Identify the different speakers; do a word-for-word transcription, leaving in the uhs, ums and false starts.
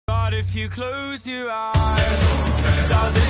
Speaker 1: But if you close your eyes, does it